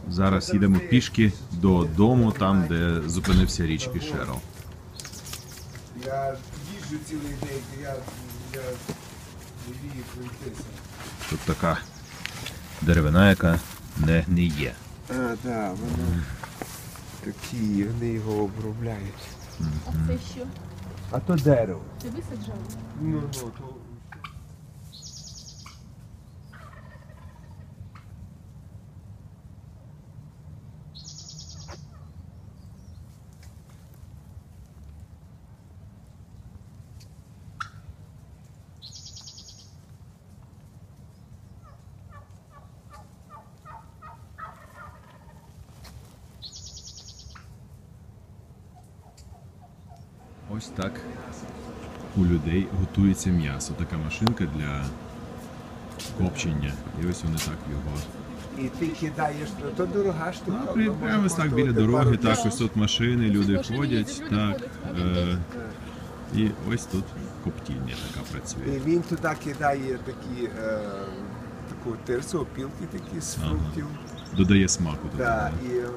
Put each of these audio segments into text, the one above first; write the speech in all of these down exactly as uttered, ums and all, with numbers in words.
Зараз їдемо пішки додому, там, де зупинився річ Пішеро. Я їжджу цілий день, я, я вмію пройтися. Тут така деревина, яка не гниє. А, так, да, воно такі, вони його обробляють. А це що? А то дерево. Це висаджали? Ну, ну, то... Ось так у людей готується м'ясо. Така машинка для копчення. І ось вони так його. І ти кидаєш, то, то дорога штука. А, при- прямо ось так біля дороги, так, ось тут машини, люди ходять, так. Е, і ось тут коптільня така працює. І він туди кидає такі, е, таку тирсу, опілки такі з Ага. фруктів. Додає смаку. туди, Да, да. і, е,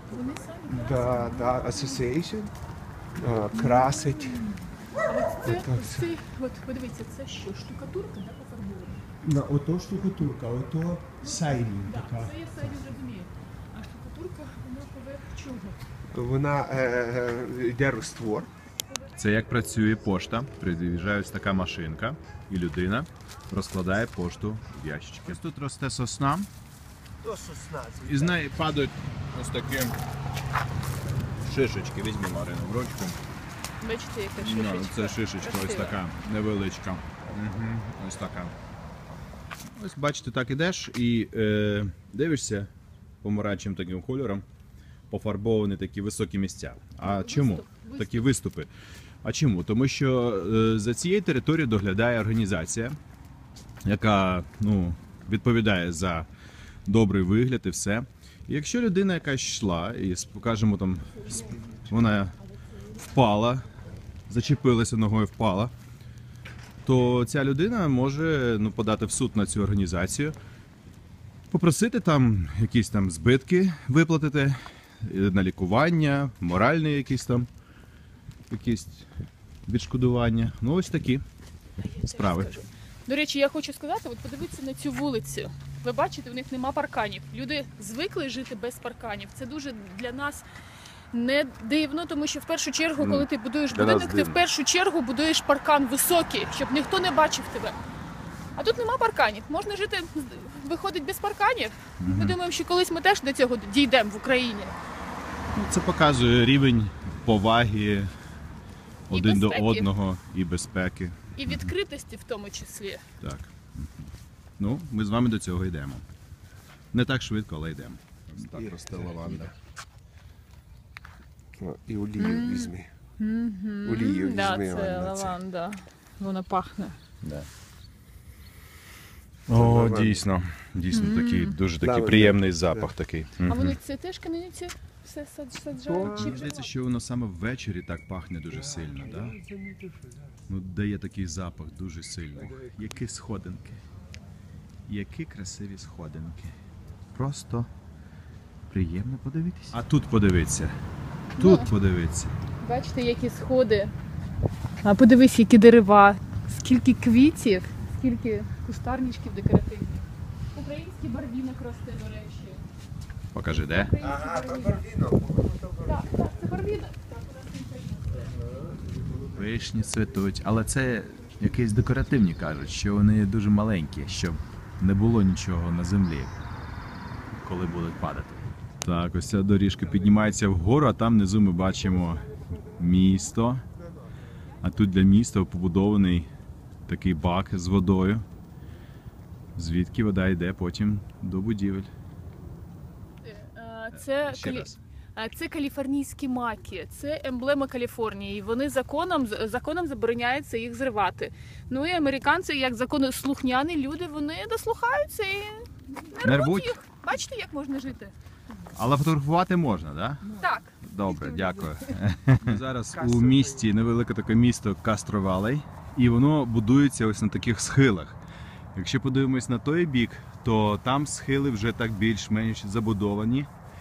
да, да, association, е, красить. Це, це, от, подивіться, це що, штукатурка, да, пофарбована? На ото штукатурка, ото сайрінг Так, така. це я сайду зрозумію. А штукатурка, вона поверх чого? Вона е, е, йде розтвор. Це як працює пошта. Приїжджає ось така машинка, і людина розкладає пошту в ящички. Ось тут росте сосна, То сосна. і з неї падають ось такі шишечки. Візьмі, Марину, в ручку. Бачите, яка Ну, шишечка? це шишечка ось Красива. така невеличка. Угу. Ось така. Ось бачите, так ідеш і е, дивишся помаранчевим таким кольором, пофарбовані такі високі місця. А чому? виступ. Такі виступи. А чому? Тому що е, за цією територією доглядає організація, яка ну, відповідає за добрий вигляд і все. І якщо людина якась йшла, і, скажімо, там, сп- вона впала, зачепилася ногою, впала, то ця людина може ну, подати в суд на цю організацію, попросити там якісь там збитки виплатити е, на лікування, моральні якісь там якісь відшкодування. Ну ось такі справи. До речі, я хочу сказати, от подивіться на цю вулицю. Ви бачите, у них нема парканів. Люди звикли жити без парканів. Це дуже для нас не дивно, тому що в першу чергу, коли ти будуєш для будинок, нас ти дивно. в першу чергу будуєш паркан високий, щоб ніхто не бачив тебе. А тут нема парканів. Можна жити, виходить, без парканів. Ми думаємо, що колись ми теж до цього дійдемо в Україні. Ну, це показує рівень поваги один до безпеки. одного і безпеки. І відкритості в тому числі. Так. Ну, ми з вами до цього йдемо. Не так швидко, але йдемо. Ось так росте лаванда. О, і олію візьми. Олію візьми. Да, це Анна, це. лаванда. Вона пахне. Да. Це О, лаванда. дійсно. Дійсно, такий дуже такий Лаванда. приємний запах такий. А Мгм. вони це теж кам'яниці все сад- саджають? Мені Чи здається, що воно саме ввечері так пахне дуже сильно, да? Ну, дає такий запах дуже сильний. Які сходинки. Які красиві сходинки. Просто приємно подивитися. А тут подивіться. Тут Ну. подивіться. бачите, які сходи. А подивись, які дерева, скільки квітів, скільки кустарничків декоративних. Український барвінок росте, до речі. Покажи, де? Український Ага, то барвінок. барвінок. Так, так, це барвінок. Так, у нас він теж росте. Вишні цвітуть, але це якісь декоративні кажуть, що вони дуже маленькі, щоб не було нічого на землі, коли будуть падати. Так, ось ця доріжка піднімається вгору, а там внизу ми бачимо місто. А тут для міста побудований такий бак з водою, звідки вода йде потім до будівель. Е, Це, Ще калі- раз. е, це каліфорнійські маки, це емблема Каліфорнії. І вони законом, законом забороняється їх зривати. Ну і американці, як законослухняні люди, вони дослухаються і не Не рвуть рвуть? їх. Бачите, як можна жити? Але фотографувати можна, так? Да? Так. Добре, дякую. Зараз у місті невелике таке місто Кастро-Валей, і воно будується ось на таких схилах. Якщо подивимось на той бік, то там схили вже так більш-менш забудовані.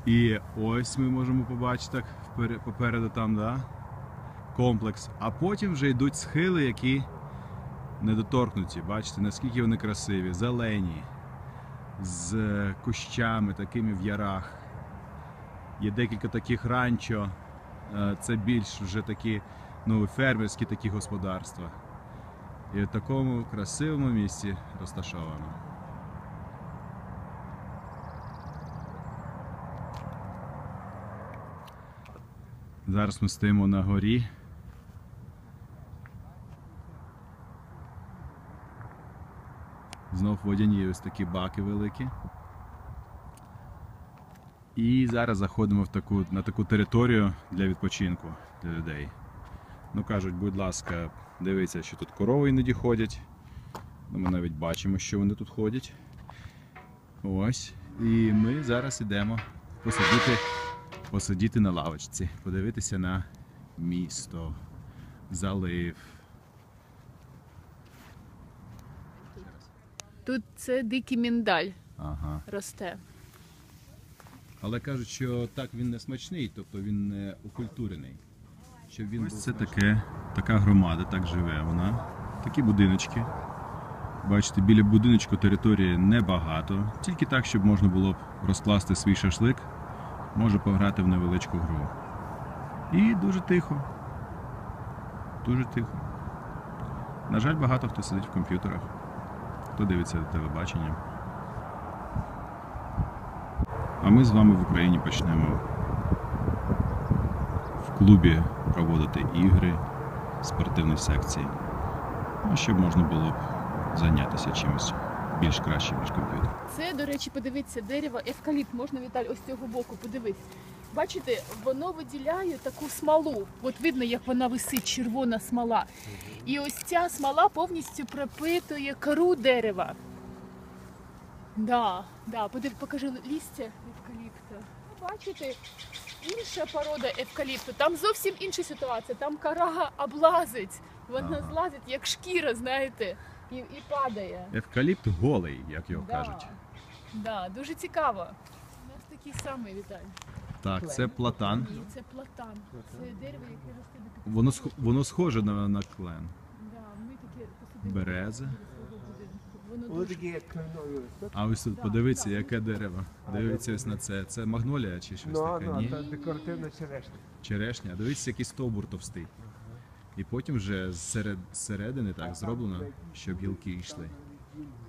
І ось ми можемо побачити так впере- попереду там, да? Комплекс. А потім вже йдуть схили, які недоторкнуті. Бачите, наскільки вони красиві, зелені, з кущами такими в ярах. Є декілька таких ранчо. Е, Це більш вже такі, ну, фермерські такі господарства. І в такому красивому місці розташовано. Зараз ми стоїмо на горі. Знов водяні ось такі баки великі. І зараз заходимо в таку, на таку територію для відпочинку для людей. Ну, кажуть, будь ласка, дивіться, що тут корови іноді ходять. Ну, ми навіть бачимо, що вони тут ходять. Ось. І ми зараз йдемо посидіти, посидіти на лавочці, подивитися на місто, залив. Тут це дикий міндаль Ага. росте. Але кажуть, що так він не смачний, тобто він не окультурений. Щоб він Ось це таке, така громада, так живе вона. Такі будиночки. Бачите, біля будиночку території небагато. Тільки так, щоб можна було б розкласти свій шашлик, може пограти в невеличку гру. І дуже тихо. Дуже тихо. На жаль, багато хто сидить в комп'ютерах, хто дивиться телебачення. А ми з вами в Україні почнемо в клубі проводити ігри, спортивні секції. Ну, щоб можна було б зайнятися чимось більш кращим, ніж комп'ютер. Це, до речі, подивіться, дерево евкаліпт. Можна, Віталь, ось з цього боку подивись. Бачите, воно виділяє таку смолу. От видно, як вона висить, червона смола. І ось ця смола повністю пропитує кору дерева. Да, да, подив, покажи листя евкаліпту. Ну, бачите, інша порода евкаліпту. Там зовсім інша ситуація. Там кора облазить. Вона Ага. злазить, як шкіра, знаєте, і, і падає. Евкаліпт голий, як його Да. кажуть. Да, дуже цікаво. У нас такий самий, Віталій. Так, це платан. Ні, це платан. Це дерево, яке росте до п'ятдесят. Воно, сх- воно схоже на, на клен. Да, ми таке посадили Береза. біля свого будинку. Воно Воно дуже... таке кленове росте. А ось тут Да, подивіться, да. яке дерево. Дивіться ось на це. Це магнолія чи щось Ну, таке? ну, Ні? це декоративна черешня. Черешня. А дивіться, який стовбур товстий. І потім вже зсеред, зсередини так зроблено, щоб гілки йшли.